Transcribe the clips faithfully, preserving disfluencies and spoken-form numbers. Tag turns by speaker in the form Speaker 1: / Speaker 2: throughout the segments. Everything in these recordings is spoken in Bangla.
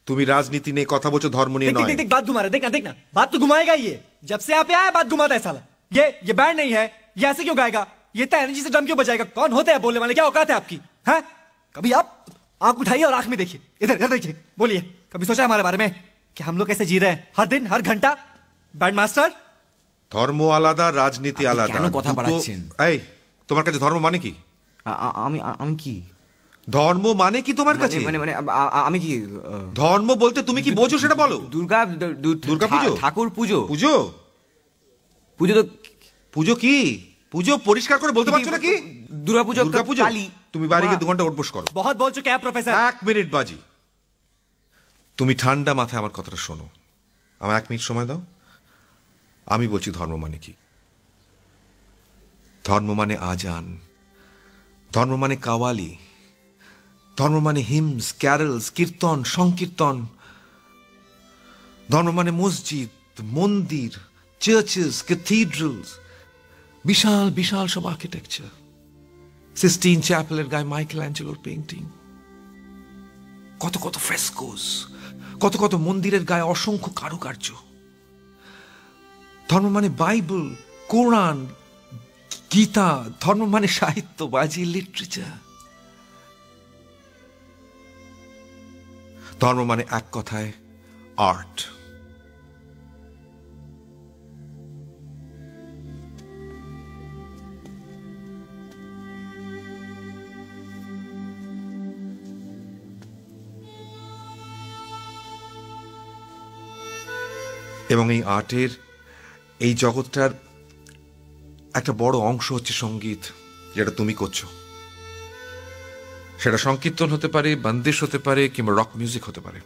Speaker 1: তুমি राजनीति ने কথা বলছো ধর্ম নিয়ে নয়।
Speaker 2: देख देख बात घुमा रहा है, देखना देखना बात तो घुमाएगा ये। जब से यहाँ पे आया बात घुमाता है साला। ये ये बैंड नहीं है, ये ऐसे क्यों गाएगा, ये इतना एनर्जी से ड्रम क्यों बजाएगा, कौन होते हैं बोलने वाले, क्या औकात है आपकी? हैं कभी आप आंख उठाइए और आंख में देखिए, इधर इधर देखिए, बोलिए कभी सोचा हमारे बारे में कि हम लोग कैसे जी रहे हैं हर दिन हर घंटा? बैंड मास्टर
Speaker 1: ধর্ম আলাদা রাজনীতি আলাদা।
Speaker 3: কেন কথা বাড়াচ্ছেন?
Speaker 1: এই তোমার কাছে ধর্ম মানে কি?
Speaker 3: আমি আমি কি
Speaker 1: ধর্ম মানে কি তোমার কাছে?
Speaker 3: মানে মানে আমি কি
Speaker 1: ধর্ম বলতে তুমি কি বোঝো সেটা বলো।
Speaker 3: দুর্গা
Speaker 1: দুর্গা পুজো,
Speaker 3: ঠাকুর পুজো,
Speaker 1: পুজো
Speaker 3: পুজো তো
Speaker 1: পুজো কি পুজো পরিষ্কার করে বলতে পারছো না কি?
Speaker 3: দুর্গা পুজো,
Speaker 1: দুর্গা পুজো।
Speaker 3: কালী।
Speaker 1: তুমি বাড়ি গিয়ে দু ঘন্টা উঠবস করো।
Speaker 2: बहुत बोल चुके हैं प्रोफेसर।
Speaker 1: এক মিনিট বাজি, তুমি ঠান্ডা মাথায় আমার কথাটা শোনো। আমার এক মিনিট সময় দাও। আমি বলছি ধর্ম মানে কি। ধর্ম মানে আজান, ধর্ম মানে কাওয়ালি, ধর্ম মানে হিমস, ক্যারলস, কীর্তন, সংকীর্তন। ধর্ম মানে মসজিদ, মন্দির, চার্চেস, ক্যাথিড্রালস, বিশাল বিশাল সব আর্কিটেকচার। সিস্টিন চ্যাপেলের গায়ে মাইকেল অ্যাঞ্জেলোর পেইন্টিং, কত কত ফ্রেস্কোস, কত কত মন্দিরের গায়ে অসংখ্য কারুকার্য। ধর্ম মানে বাইবেল, কোরআন, গীতা। ধর্ম মানে সাহিত্য, বাজি, লিটারেচার। ধর্ম মানে এক কথায় আর্ট। এবং এই আর্টের, এই জগৎটার একটা বড় অংশ হচ্ছে সঙ্গীত, যেটা তুমি করছো। সেটা সংকীর্তন হতে পারে, বন্দিশ হতে পারে, কিংবা রক মিউজিক হতে পারে।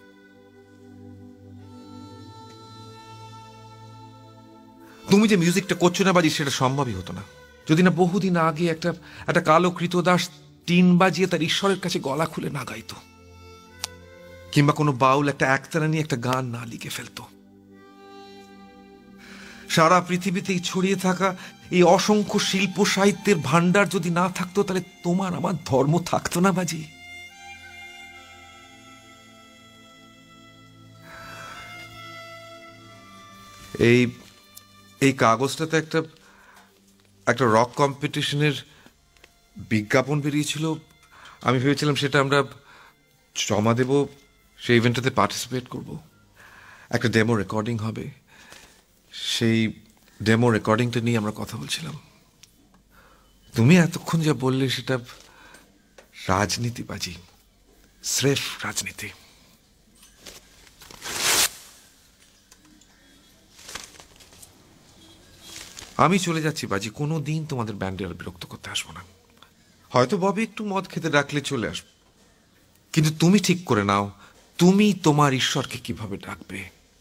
Speaker 1: তুমি যে মিউজিকটা করছো না বাজি, সেটা সম্ভবই হতো না যদি না বহুদিন আগে একটা একটা কালো কৃতদাস টিন বাজিয়ে তার ঈশ্বরের কাছে গলা খুলে না গাইতো, কিংবা কোনো বাউল একটা একতারা নিয়ে একটা গান না লিখে ফেলতো। সারা পৃথিবীতে ছড়িয়ে থাকা এই অসংখ্য শিল্প সাহিত্যের ভান্ডার যদি না থাকতো, তাহলে তোমার আমার ধর্ম থাকতো না বাজি। এই এই কাগজটাতে একটা একটা রক কম্পিটিশনের বিজ্ঞাপন বেরিয়েছিল। আমি ভেবেছিলাম সেটা আমরা জমা দেব, সেই ইভেন্টটাতে পার্টিসিপেট করব, একটা ডেমো রেকর্ডিং হবে। সেই ডেমো রেকর্ডিংটা নিয়ে আমরা কথা বলছিলাম। তুমি এতক্ষণ যা বললে সেটা রাজনীতি বাজি, স্রেফ রাজনীতি। আমি চলে যাচ্ছি বাজি, কোনো দিন তোমাদের ব্যান্ডে আর বিরক্ত করতে আসবো না। হয়তো ববি একটু মদ খেতে ডাকলে চলে আসবো, কিন্তু তুমি ঠিক করে নাও তুমি তোমার ঈশ্বরকে কিভাবে ডাকবে,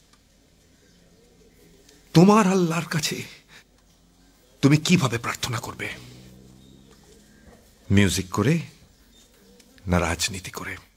Speaker 1: তোমার আল্লাহর কাছে তুমি কিভাবে প্রার্থনা করবে, মিউজিক করে না রাজনীতি করে।